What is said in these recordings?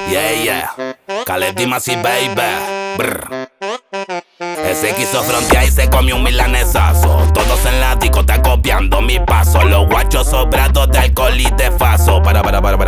Yeah, yeah. Caleb Dimas y baby. Brr. Ese quiso frontear y se comió un milanesazo. Todos en la discoteca copiando mi paso. Los guachos sobrados de alcohol y de faso. Para.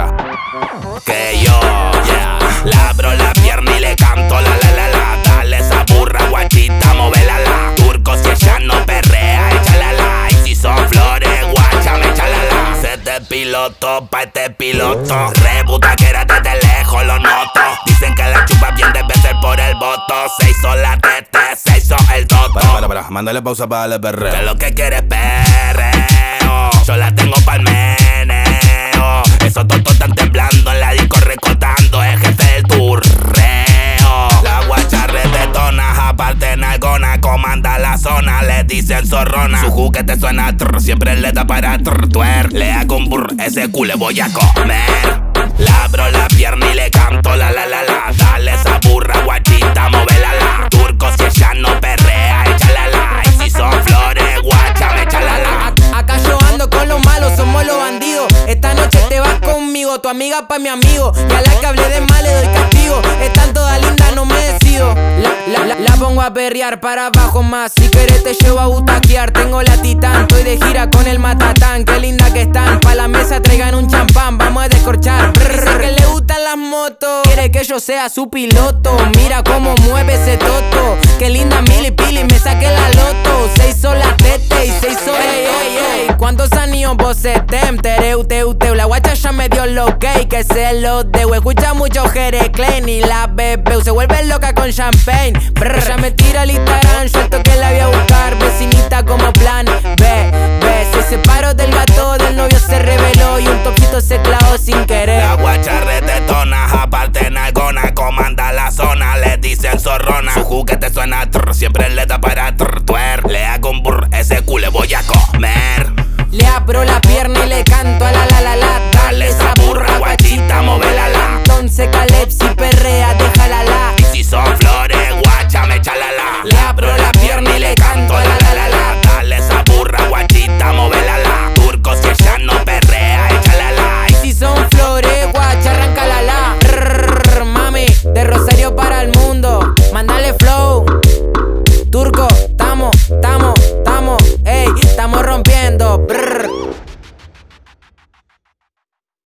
Que yo, yeah, le abro la pierna y le canto la. Dale esa burra guachita, móvela la. Turco si ella no perrea, échala la. Y si son flores, guacha, me échala la. Se te piloto pa' este piloto. Rebuta que era desde lejos, lo noto. Dicen que la chupa bien debe ser por el voto. Se hizo la tete, se hizo el toto. Para, mándale pausa para darle perreo. Que lo que quiere es perreo. Yo la tengo pa'l meneo. Esos totos están temblando en la disco recordando el jefe del turreo. La guacha redetona, aparte en algona. Comanda la zona, le dicen zorrona. Su juguete suena trrr, siempre le da para tuer. Le hago un burr, ese culo voy a comer. Le abro la pierna y le canto la. Dale esa burra guachita, móvela la. Turco si ella no perrea, échala la. Y si son flores, guacha, me échala la. Acá yo ando con los malos, somos los bandidos. Esta noche te vas conmigo, tu amiga pa' mi amigo. Y a la que hablé de mal le doy castigo. Están todas lindas, no me decido. La pongo a perrear para abajo más. Si querés te llevo a butaquear. Tengo la Titán, estoy de gira con el Matatán. Qué linda que están, pa' la mesa traigan un champán. Vamos a descorchar. Dice que le gustan las motos, quiere que yo sea su piloto. Mira cómo mueve ese toto. Qué linda mili pili, me saqué la loto. Se hizo la tete y se hizo ey. ¿Cuántos años vos estem? Tereu. La guacha ya me dio lo ok, que se lo debo. Escucha mucho Jere Klein y la bebé se vuelve loca con champagne. Brr. Ella me tira el Instagram, suelto que la voy a buscar. Vecinita como plan B. Se separó del gato, del novio se reveló. Y un topito se clavó sin querer. La guacha redetona, aparte en algona. Comanda la zona, le dicen zorrona. Su juguete suena trrr, siempre le da para tuer. Le hago un burr, ese culo voy a comer.